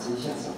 声向上。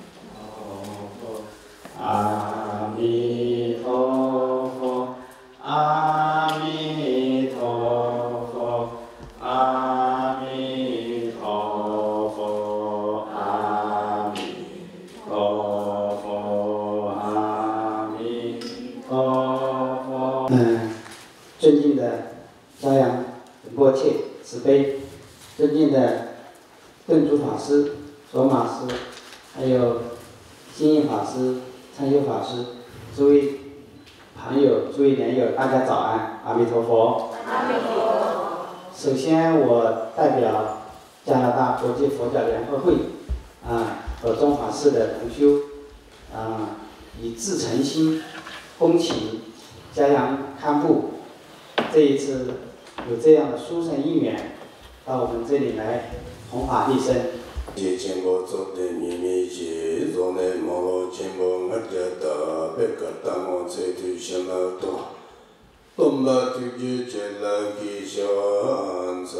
阿弥陀佛，阿弥陀佛，阿弥陀佛，阿弥陀佛，阿弥陀佛。尊敬的嘉阳仁波切慈悲，尊敬的顿珠法师、索马师，还有心印法师、参修法师，诸位朋友、诸位莲友，大家早安，阿弥陀佛。阿弥陀佛。首先，我代表加拿大国际佛教联合会和中法寺的同修以至诚心恭请嘉阳堪布这一次有这样的殊胜因缘，到我们这里来弘法利生。 前波做的秘密节，若内摩罗前波我觉得别个当我这对什么多，东巴对就这了吉祥在。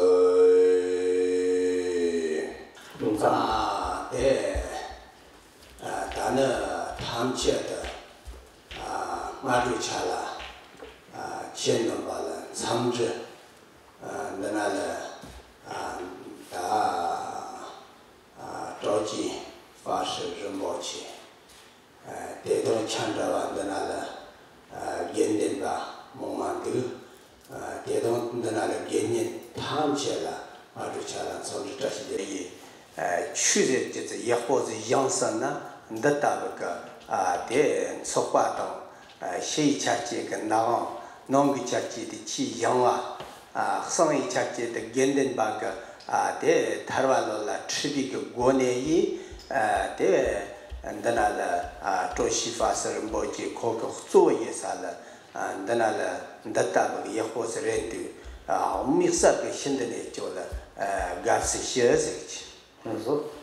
对，咱那堂前的马路前了，见到把人藏着，那着急发誓仁波切，这种强着完的认定吧，梦满头，这种认定堂前了，马路前了，从这些的去的就是也或者养生呢，你的那个这出发动，谁家这个农个家这的去养上一家这的认定吧个。这台湾了吃的个过年夜，这做西法师仁波切考个作业啥了，那也或是人的我们说个现在呢叫了，干些些事情。